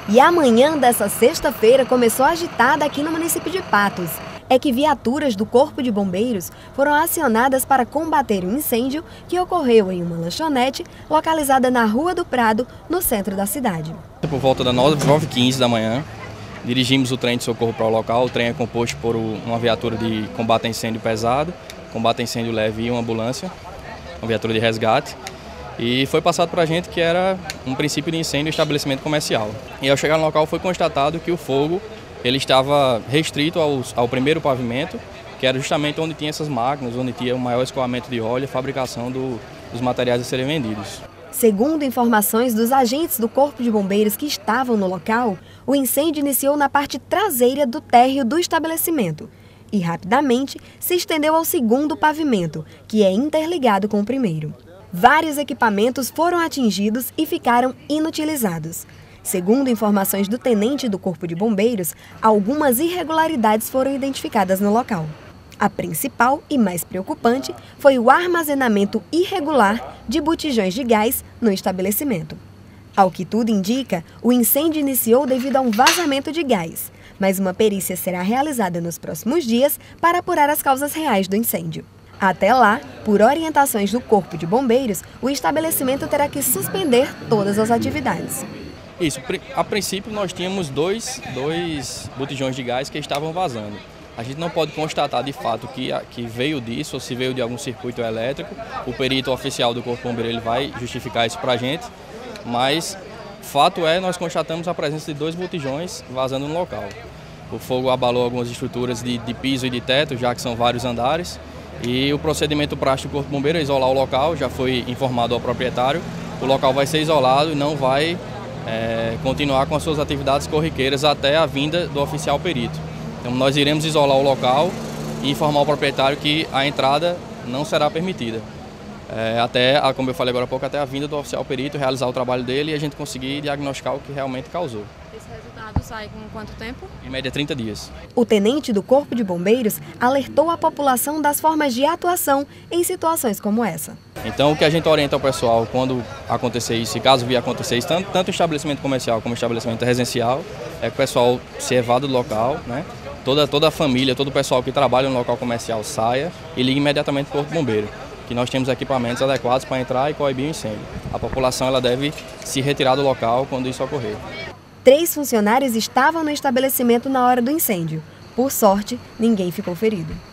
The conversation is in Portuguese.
E a manhã dessa sexta-feira começou agitada aqui no município de Patos. É que viaturas do Corpo de Bombeiros foram acionadas para combater um incêndio que ocorreu em uma lanchonete localizada na Rua do Prado, no centro da cidade. Por volta das 9h15 da manhã, dirigimos o trem de socorro para o local. O trem é composto por uma viatura de combate a incêndio pesado, combate a incêndio leve e uma ambulância, uma viatura de resgate. E foi passado para a gente que era um princípio de incêndio em estabelecimento comercial. E ao chegar no local foi constatado que o fogo ele estava restrito ao primeiro pavimento, que era justamente onde tinha essas máquinas, onde tinha o maior escoamento de óleo e fabricação dos materiais a serem vendidos. Segundo informações dos agentes do Corpo de Bombeiros que estavam no local, o incêndio iniciou na parte traseira do térreo do estabelecimento e rapidamente se estendeu ao segundo pavimento, que é interligado com o primeiro. Vários equipamentos foram atingidos e ficaram inutilizados. Segundo informações do tenente do Corpo de Bombeiros, algumas irregularidades foram identificadas no local. A principal e mais preocupante foi o armazenamento irregular de botijões de gás no estabelecimento. Ao que tudo indica, o incêndio iniciou devido a um vazamento de gás, mas uma perícia será realizada nos próximos dias para apurar as causas reais do incêndio. Até lá, por orientações do Corpo de Bombeiros, o estabelecimento terá que suspender todas as atividades. Isso, a princípio nós tínhamos dois botijões de gás que estavam vazando. A gente não pode constatar de fato que veio disso ou se veio de algum circuito elétrico. O perito oficial do Corpo de Bombeiros ele vai justificar isso para a gente, mas fato é nós constatamos a presença de dois botijões vazando no local. O fogo abalou algumas estruturas de piso e de teto, já que são vários andares. E o procedimento prático do Corpo de Bombeiros é isolar o local, já foi informado ao proprietário. O local vai ser isolado e não vai continuar com as suas atividades corriqueiras até a vinda do oficial perito. Então nós iremos isolar o local e informar o proprietário que a entrada não será permitida. Como eu falei agora há pouco, até a vinda do oficial perito, realizar o trabalho dele e a gente conseguir diagnosticar o que realmente causou. Esse resultado sai com quanto tempo? Em média 30 dias. O tenente do Corpo de Bombeiros alertou a população das formas de atuação em situações como essa. Então o que a gente orienta ao pessoal quando acontecer isso, e caso vir acontecer isso, tanto em estabelecimento comercial como em estabelecimento residencial, é que o pessoal se evada do local, né? Toda a família, todo o pessoal que trabalha no local comercial saia e ligue imediatamente para o Corpo de Bombeiro, que nós temos equipamentos adequados para entrar e coibir o incêndio. A população ela deve se retirar do local quando isso ocorrer. 3 funcionários estavam no estabelecimento na hora do incêndio. Por sorte, ninguém ficou ferido.